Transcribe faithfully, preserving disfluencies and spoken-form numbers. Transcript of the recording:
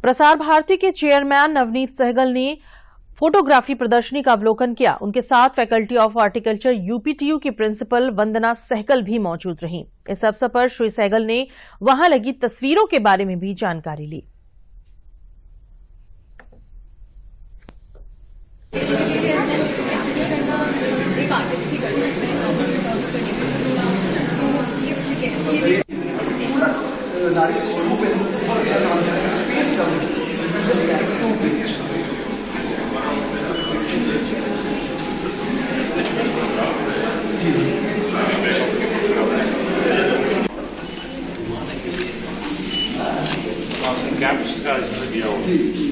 प्रसार भारती के चेयरमैन नवनीत सहगल ने फोटोग्राफी प्रदर्शनी का अवलोकन किया। उनके साथ फैकल्टी ऑफ हॉर्टिकल्चर यूपीटीयू की प्रिंसिपल वंदना सहगल भी मौजूद रहीं। इस अवसर पर श्री सहगल ने वहां लगी तस्वीरों के बारे में भी जानकारी ली। एक आर्टिस्ट की करना कैप्स का दिया हुआ